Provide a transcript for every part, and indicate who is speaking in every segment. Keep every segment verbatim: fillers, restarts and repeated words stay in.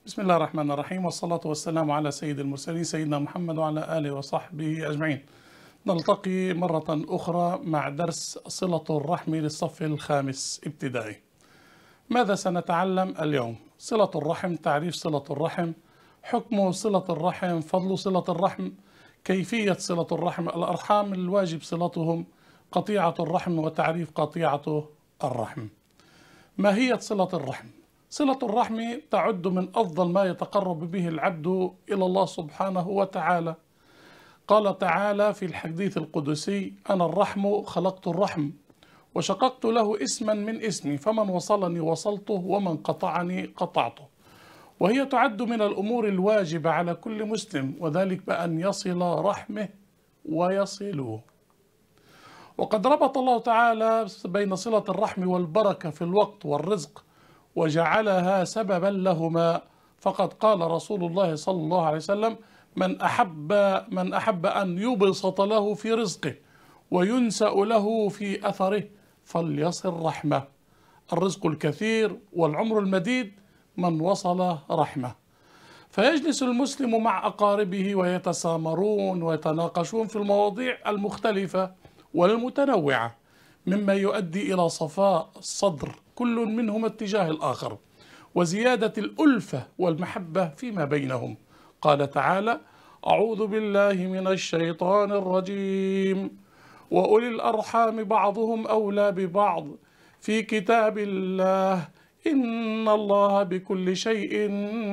Speaker 1: بسم الله الرحمن الرحيم، والصلاة والسلام على سيد المرسلين سيدنا محمد وعلى آله وصحبه أجمعين. نلتقي مرة أخرى مع درس صلة الرحم للصف الخامس ابتدائي. ماذا سنتعلم اليوم؟ صلة الرحم، تعريف صلة الرحم، حكم صلة الرحم، فضل صلة الرحم، كيفية صلة الرحم، الأرحام الواجب صلتهم، قطيعة الرحم وتعريف قطيعة الرحم. ماهية صلة الرحم؟ صلة الرحم تعد من أفضل ما يتقرب به العبد إلى الله سبحانه وتعالى. قال تعالى في الحديث القدسي: أنا الرحم خلقت الرحم وشققت له اسما من اسمي، فمن وصلني وصلته ومن قطعني قطعته. وهي تعد من الأمور الواجبة على كل مسلم، وذلك بأن يصل رحمه ويصله. وقد ربط الله تعالى بين صلة الرحم والبركة في الوقت والرزق، وجعلها سببا لهما، فقد قال رسول الله صلى الله عليه وسلم: من أحب من أحب أن يبسط له في رزقه وينسأ له في أثره فليصل رحمه. الرزق الكثير والعمر المديد من وصل رحمه. فيجلس المسلم مع أقاربه ويتسامرون ويتناقشون في المواضيع المختلفة والمتنوعة، مما يؤدي إلى صفاء الصدر كل منهم اتجاه الآخر، وزيادة الألفة والمحبة فيما بينهم. قال تعالى: أعوذ بالله من الشيطان الرجيم: وأولي الأرحام بعضهم أولى ببعض في كتاب الله إن الله بكل شيء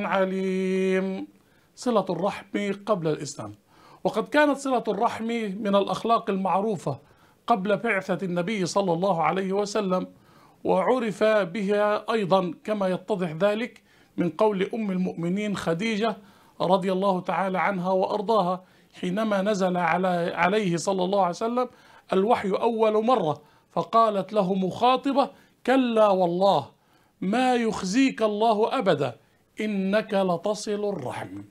Speaker 1: عليم. صلة الرحم قبل الإسلام. وقد كانت صلة الرحم من الأخلاق المعروفة قبل بعثة النبي صلى الله عليه وسلم، وعرف بها أيضا كما يتضح ذلك من قول أم المؤمنين خديجة رضي الله تعالى عنها وأرضاها، حينما نزل على عليه صلى الله عليه وسلم الوحي أول مرة، فقالت له مخاطبة: كلا والله ما يخزيك الله أبدا إنك لتصل الرحم.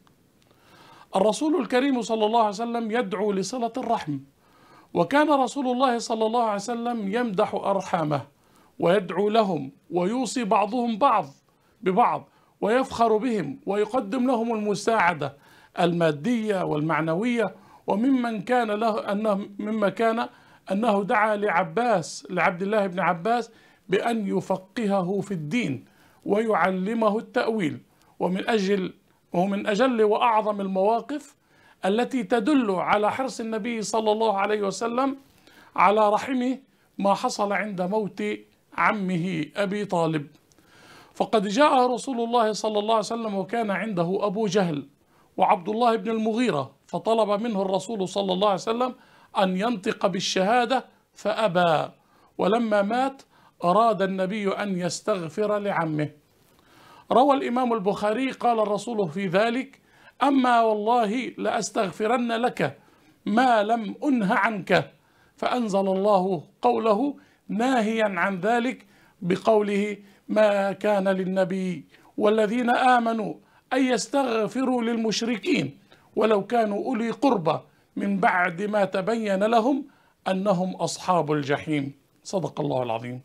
Speaker 1: الرسول الكريم صلى الله عليه وسلم يدعو لصلة الرحم، وكان رسول الله صلى الله عليه وسلم يمدح أرحامه ويدعو لهم ويوصي بعضهم بعض ببعض ويفخر بهم ويقدم لهم المساعدة المادية والمعنوية. وممن كان له أنه مما كان أنه دعا لعباس لعبد الله بن عباس بأن يفقهه في الدين ويعلمه التأويل. ومن أجل ومن أجل وأعظم المواقف التي تدل على حرص النبي صلى الله عليه وسلم على رحمه ما حصل عند موت عمه أبي طالب. فقد جاء رسول الله صلى الله عليه وسلم وكان عنده أبو جهل وعبد الله بن المغيرة، فطلب منه الرسول صلى الله عليه وسلم أن ينطق بالشهادة فأبى، ولما مات أراد النبي أن يستغفر لعمه. روى الإمام البخاري قال الرسول في ذلك: أما والله لأستغفرن لك ما لم أنه عنك، فأنزل الله قوله ناهيا عن ذلك بقوله: ما كان للنبي والذين آمنوا أن يستغفروا للمشركين ولو كانوا أولي قربى من بعد ما تبين لهم أنهم أصحاب الجحيم. صدق الله العظيم.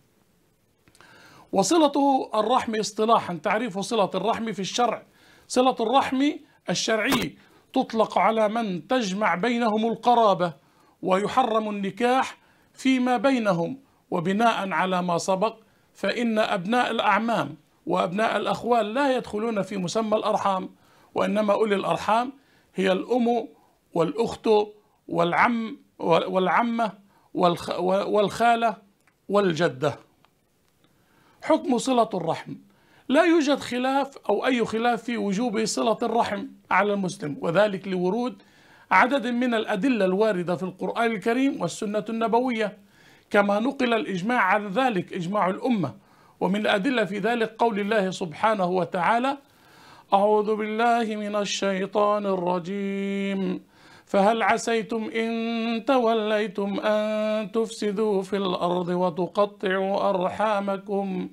Speaker 1: وصلة الرحم اصطلاحا، تعريف صلة الرحم في الشرع: صلة الرحم الشرعي تطلق على من تجمع بينهم القرابة، ويحرم النكاح فيما بينهم. وبناء على ما سبق فإن أبناء الأعمام وأبناء الأخوال لا يدخلون في مسمى الأرحام، وإنما أولي الأرحام هي الأم والأخت والعم والعمة والخالة والجدة. حكم صلة الرحم: لا يوجد خلاف أو أي خلاف في وجوب صلة الرحم على المسلم، وذلك لورود عدد من الأدلة الواردة في القرآن الكريم والسنة النبوية، كما نقل الإجماع على ذلك، إجماع الأمة. ومن الأدلة في ذلك قول الله سبحانه وتعالى: أعوذ بالله من الشيطان الرجيم فهل عسيتم إن توليتم أن تفسدوا في الأرض وتقطعوا أرحامكم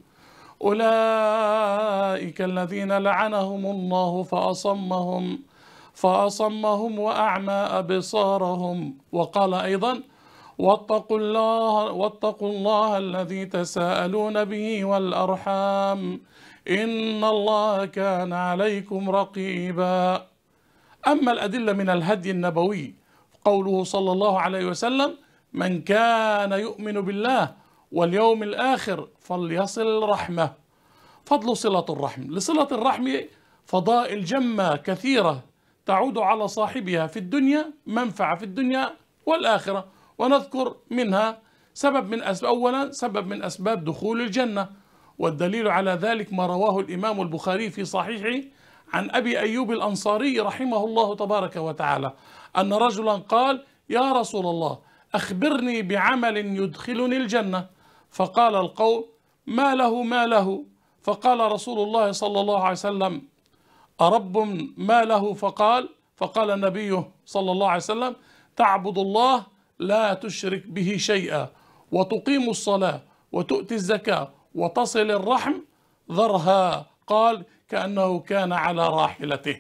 Speaker 1: أولئك الذين لعنهم الله فأصمهم فأصمهم وأعمى أبصارهم. وقال أيضا: واتقوا الله واتقوا الله الذي تساءلون به والأرحام إن الله كان عليكم رقيبا. أما الأدلة من الهدي النبوي قوله صلى الله عليه وسلم: من كان يؤمن بالله واليوم الآخر فليصل رحمه. فضل صلة الرحم. لصلة الرحم فضائل جمة كثيرة تعود على صاحبها في الدنيا، منفعة في الدنيا والآخرة، ونذكر منها سبب من أسباب أولا سبب من أسباب دخول الجنة، والدليل على ذلك ما رواه الإمام البخاري في صحيحه عن أبي أيوب الأنصاري رحمه الله تبارك وتعالى أن رجلا قال: يا رسول الله، أخبرني بعمل يدخلني الجنة. فقال القوم: ما له ما له؟ فقال رسول الله صلى الله عليه وسلم: أرب ما له؟ فقال فقال النبي صلى الله عليه وسلم: تعبد الله لا تشرك به شيئا، وتقيم الصلاة، وتؤتي الزكاة، وتصل الرحم، ذرها. قال: كأنه كان على راحلته.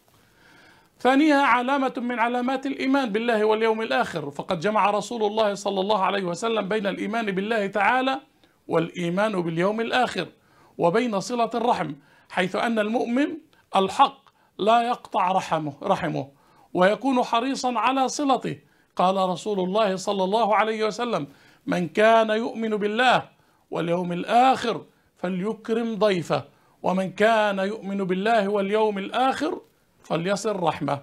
Speaker 1: ثانيها علامة من علامات الإيمان بالله واليوم الآخر، فقد جمع رسول الله صلى الله عليه وسلم بين الإيمان بالله تعالى والإيمان باليوم الآخر، وبين صلة الرحم، حيث أن المؤمن الحق لا يقطع رحمه, رحمه ويكون حريصا على صلته. قال رسول الله صلى الله عليه وسلم: من كان يؤمن بالله واليوم الآخر فليكرم ضيفه، ومن كان يؤمن بالله واليوم الآخر فليصل رحمه.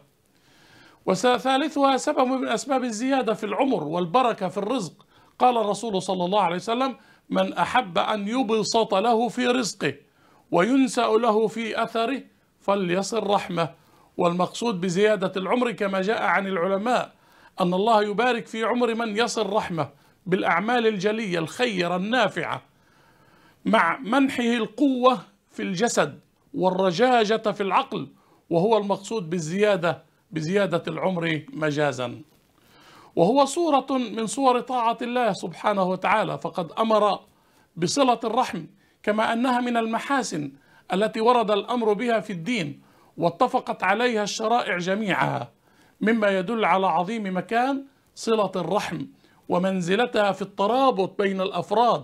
Speaker 1: وثالثها سبب من أسباب الزيادة في العمر والبركة في الرزق. قال الرسول صلى الله عليه وسلم: من أحب أن يبسط له في رزقه وينسأ له في أثره فليصل رحمه. والمقصود بزيادة العمر كما جاء عن العلماء أن الله يبارك في عمر من يصل رحمه بالأعمال الجلية الخيرة النافعة، مع منحه القوة في الجسد والرجاجة في العقل، وهو المقصود بالزيادة بزيادة العمر مجازا. وهو صورة من صور طاعة الله سبحانه وتعالى، فقد أمر بصلة الرحم كما أنها من المحاسن التي ورد الأمر بها في الدين واتفقت عليها الشرائع جميعها، مما يدل على عظيم مكان صلة الرحم ومنزلتها في الترابط بين الأفراد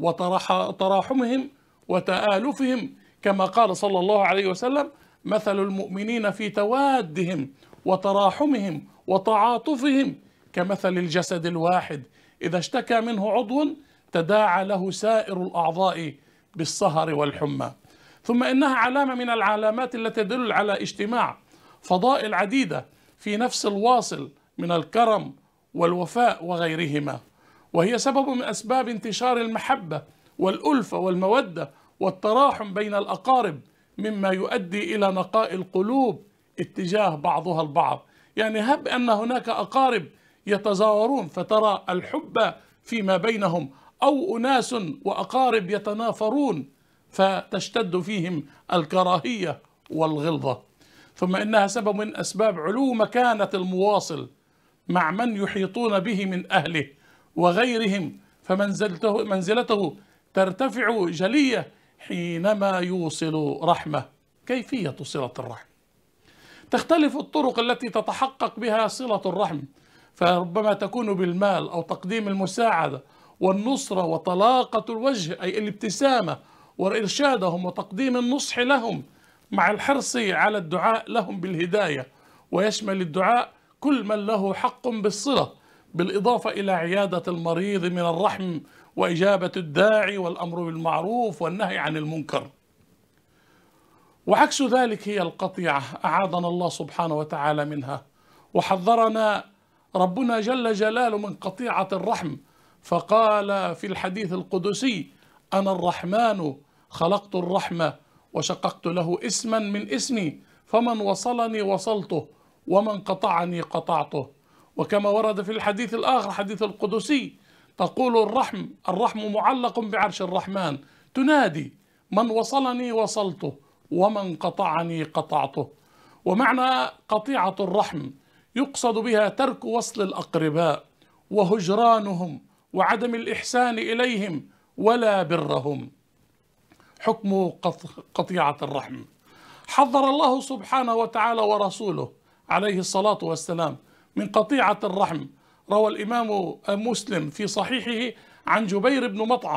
Speaker 1: وتراحمهم وتآلفهم، كما قال صلى الله عليه وسلم: مثل المؤمنين في توادهم وتراحمهم وتعاطفهم كمثل الجسد الواحد إذا اشتكى منه عضو تداعى له سائر الأعضاء بالسهر والحمى. ثم إنها علامة من العلامات التي تدل على اجتماع فضائل عديدة في نفس الواصل من الكرم والوفاء وغيرهما، وهي سبب من أسباب انتشار المحبة والألفة والمودة والتراحم بين الأقارب، مما يؤدي إلى نقاء القلوب اتجاه بعضها البعض. يعني هب أن هناك أقارب يتزاورون فترى الحب فيما بينهم، أو أناس وأقارب يتنافرون فتشتد فيهم الكراهية والغلظة. ثم إنها سبب من أسباب علو مكانة المواصل مع من يحيطون به من أهله وغيرهم، فمنزلته منزلته ترتفع جلية حينما يوصل رحمه. كيفية صلة الرحم؟ تختلف الطرق التي تتحقق بها صلة الرحم، فربما تكون بالمال أو تقديم المساعدة والنصرة وطلاقة الوجه أي الابتسامة وإرشادهم وتقديم النصح لهم، مع الحرص على الدعاء لهم بالهداية، ويشمل الدعاء كل من له حق بالصلة، بالإضافة إلى عيادة المريض من الرحم وإجابة الداعي والأمر بالمعروف والنهي عن المنكر. وعكس ذلك هي القطيعة، أعاذنا الله سبحانه وتعالى منها، وحذرنا ربنا جل جلاله من قطيعة الرحم، فقال في الحديث القدسي: أنا الرحمن خلقت الرحمة وشققت له اسما من اسمي، فمن وصلني وصلته ومن قطعني قطعته. وكما ورد في الحديث الآخر حديث القدسي تقول الرحم الرحم معلق بعرش الرحمن تنادي: من وصلني وصلته ومن قطعني قطعته. ومعنى قطيعة الرحم يقصد بها ترك وصل الأقرباء وهجرانهم وعدم الإحسان إليهم ولا برهم. حكم قطيعة الرحم: حذر الله سبحانه وتعالى ورسوله عليه الصلاة والسلام من قطيعة الرحم. روى الإمام مسلم في صحيحه عن جبير بن مطعم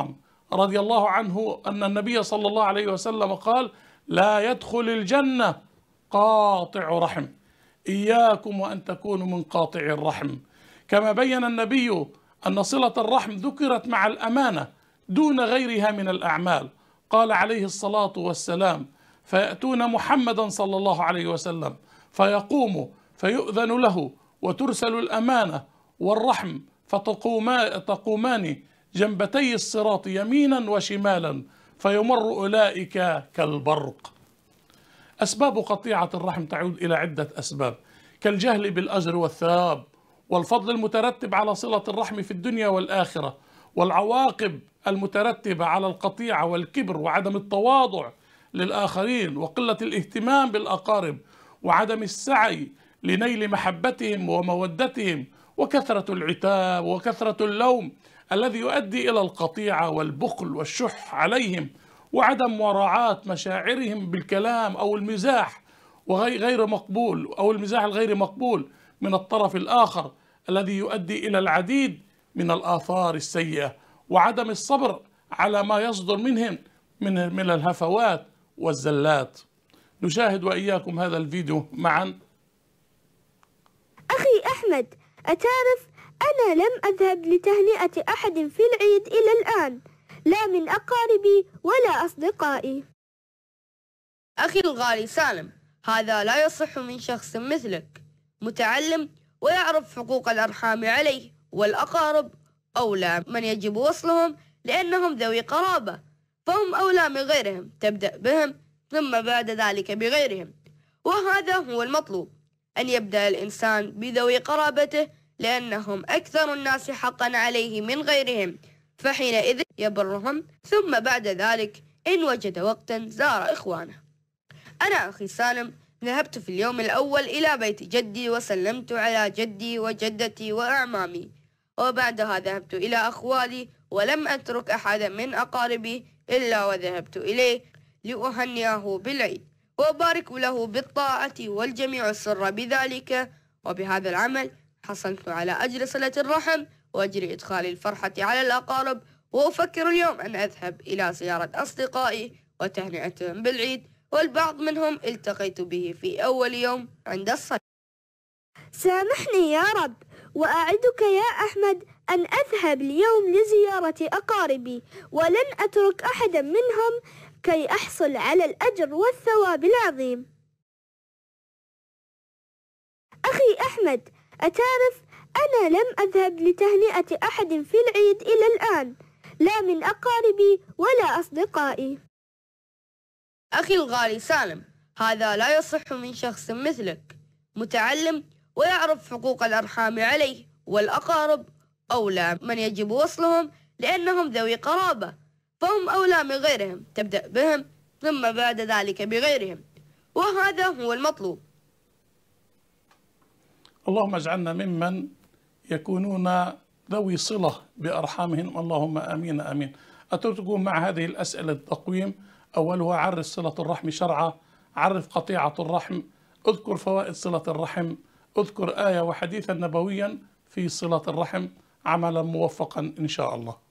Speaker 1: رضي الله عنه أن النبي صلى الله عليه وسلم قال: لا يدخل الجنة قاطع رحم، إياكم وأن تكونوا من قاطع الرحم. كما بين النبي أن صلة الرحم ذكرت مع الأمانة دون غيرها من الأعمال. قال عليه الصلاة والسلام: فيأتون محمدا صلى الله عليه وسلم فيقوم فيؤذن له وترسل الأمانة والرحم فتقومان جنبتي الصراط يمينا وشمالا فيمر أولئك كالبرق. أسباب قطيعة الرحم تعود إلى عدة أسباب، كالجهل بالأجر والثواب والفضل المترتب على صلة الرحم في الدنيا والآخرة، والعواقب المترتبة على القطيعة والكبر وعدم التواضع للآخرين وقلة الاهتمام بالأقارب وعدم السعي لنيل محبتهم ومودتهم، وكثرة العتاب وكثرة اللوم الذي يؤدي إلى القطيعة والبخل والشح عليهم، وعدم مراعاة مشاعرهم بالكلام أو المزاح وغير مقبول أو المزاح الغير مقبول من الطرف الآخر الذي يؤدي إلى العديد من الآثار السيئة، وعدم الصبر على ما يصدر منهم من من الهفوات والزلات. نشاهد وإياكم هذا الفيديو معا.
Speaker 2: أخي أحمد، أتعرف أنا لم أذهب لتهنئة أحد في العيد إلى الآن، لا من أقاربي ولا أصدقائي.
Speaker 3: أخي الغالي سالم، هذا لا يصح من شخص مثلك متعلم ويعرف حقوق الأرحام عليه، والأقارب أولى من يجب وصلهم لأنهم ذوي قرابة، فهم أولى من غيرهم، تبدأ بهم ثم بعد ذلك بغيرهم، وهذا هو المطلوب، أن يبدأ الإنسان بذوي قرابته لأنهم أكثر الناس حقا عليه من غيرهم، فحينئذ يبرهم، ثم بعد ذلك إن وجد وقتا زار إخوانه. أنا أخي سالم ذهبت في اليوم الأول إلى بيت جدي وسلمت على جدي وجدتي وأعمامي، وبعدها ذهبت إلى أخوالي ولم أترك أحدا من أقاربي إلا وذهبت إليه لأهنئه بالعيد وأبارك له بالطاعة، والجميع سر بذلك، وبهذا العمل حصلت على أجر صلة الرحم وأجر إدخال الفرحة على الأقارب. وأفكر اليوم أن أذهب إلى زيارة أصدقائي وتهنئتهم بالعيد، والبعض منهم التقيت به في أول يوم عند الصلاة.
Speaker 2: سامحني يا رب، وأعدك يا أحمد أن أذهب اليوم لزيارة أقاربي ولن أترك أحدا منهم كي أحصل على الأجر والثواب العظيم. أخي أحمد، أتعرف أنا لم أذهب لتهنئة أحد في العيد إلى الآن، لا من أقاربي ولا أصدقائي.
Speaker 3: أخي الغالي سالم، هذا لا يصح من شخص مثلك متعلم ويعرف حقوق الأرحام عليه، والأقارب أولى من يجب وصلهم لأنهم ذوي قرابة، فهم أولى من غيرهم، تبدأ بهم ثم بعد ذلك بغيرهم، وهذا هو المطلوب.
Speaker 1: اللهم اجعلنا ممن يكونون ذوي صلة بأرحامهم، اللهم آمين آمين. أترككم مع هذه الأسئلة التقويم. أولها: عرف صلة الرحم شرعا، عرف قطيعة الرحم، اذكر فوائد صلة الرحم، اذكر آية وحديثا نبويا في صلة الرحم. عملا موفقا إن شاء الله.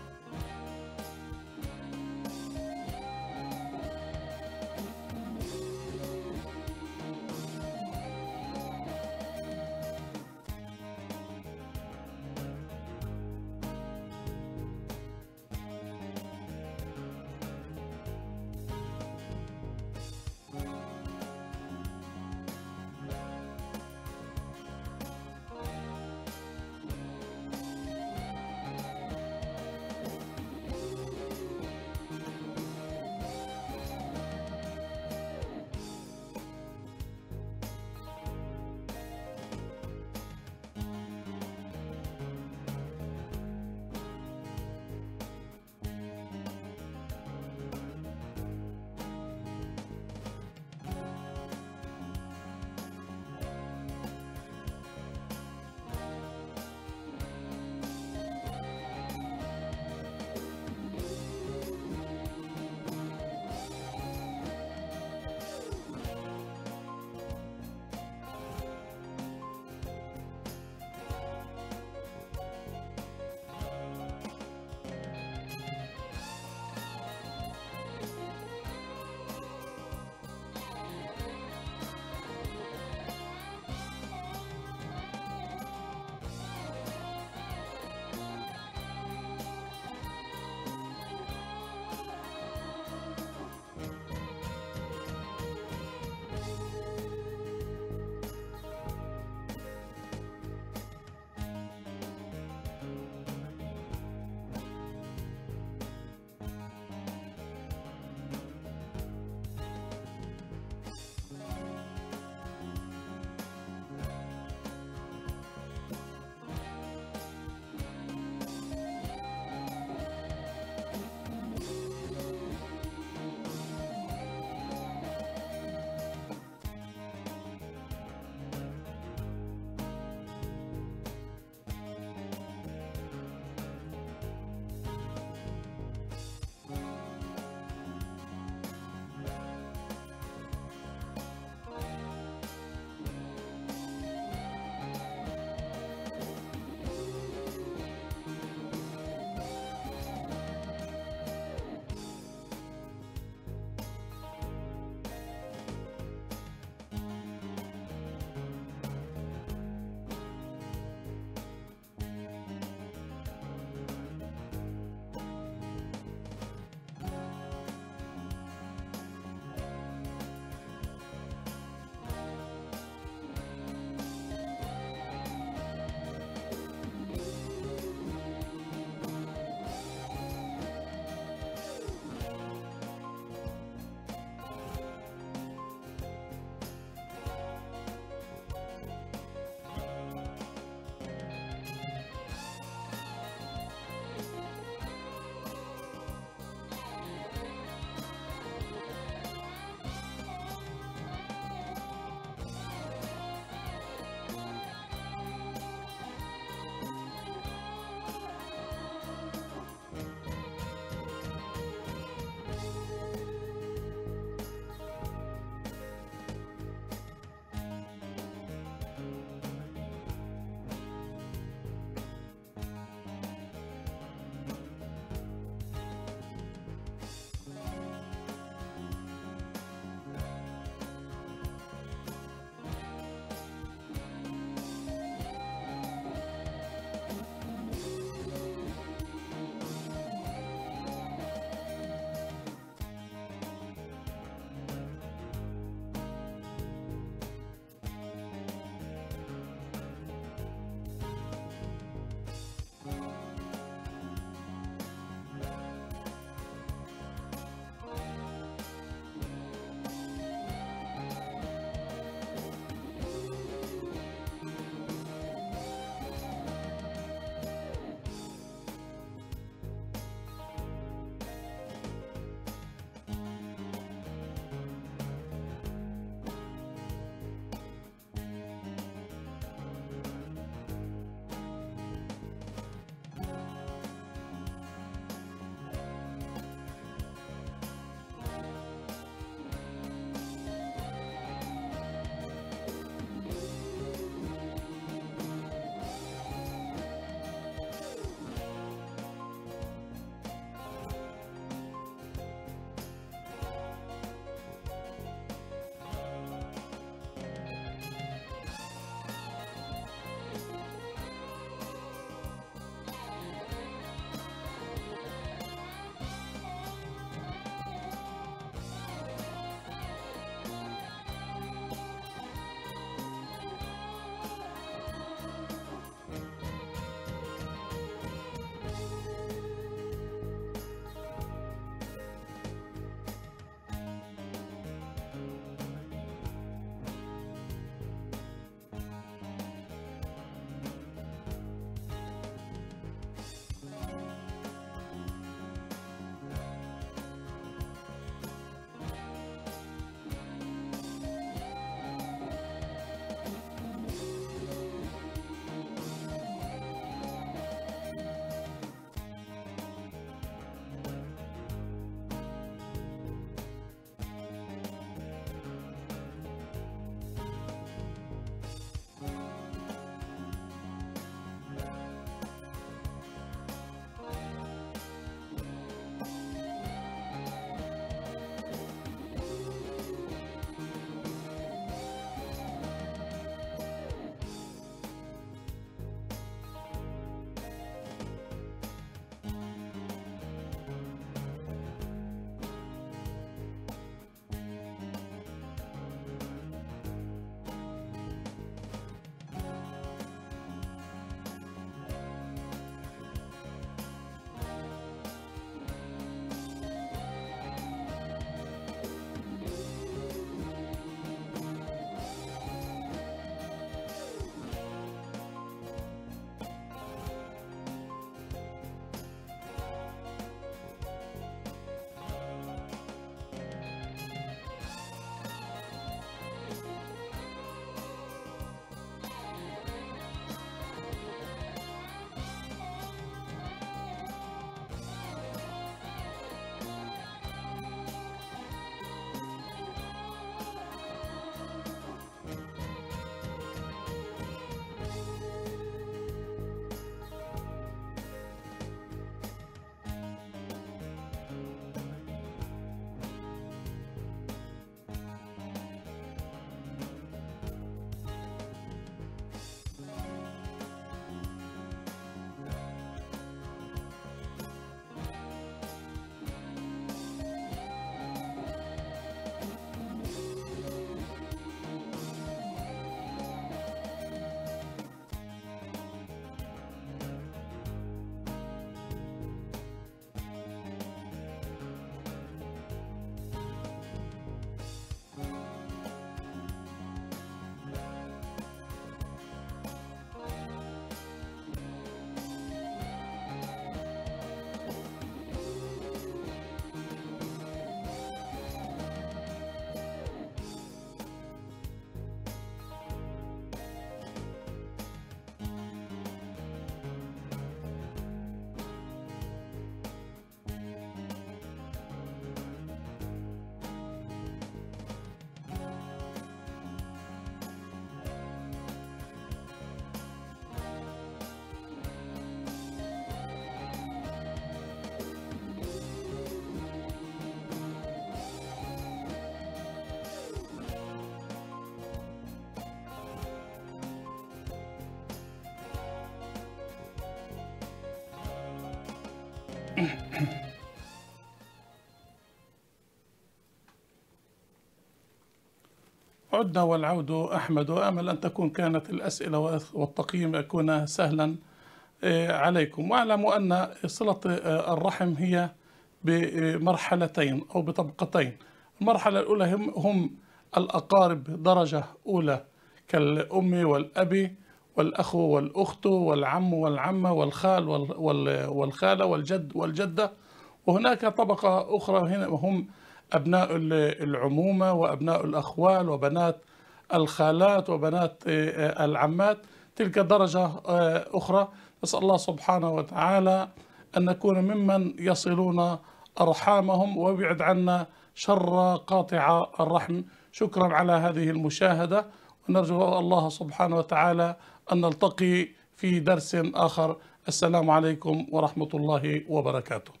Speaker 1: عدنا والعود أحمد، وأمل أن تكون كانت الأسئلة والتقييم يكون سهلا عليكم. واعلموا أن صلة الرحم هي بمرحلتين أو بطبقتين. المرحلة الأولى هم, هم الأقارب درجة أولى كالأم والأبي والأخ والأخت والعم والعمة والخال والخالة والجد والجدة. وهناك طبقة أخرى هم أبناء العمومة وأبناء الأخوال وبنات الخالات وبنات العمات، تلك درجة أخرى. نسأل الله سبحانه وتعالى أن نكون ممن يصلون أرحامهم ويبعد عنا شر قاطع الرحم. شكرا على هذه المشاهدة، ونرجو الله سبحانه وتعالى أن نلتقي في درس آخر. السلام عليكم ورحمة الله وبركاته.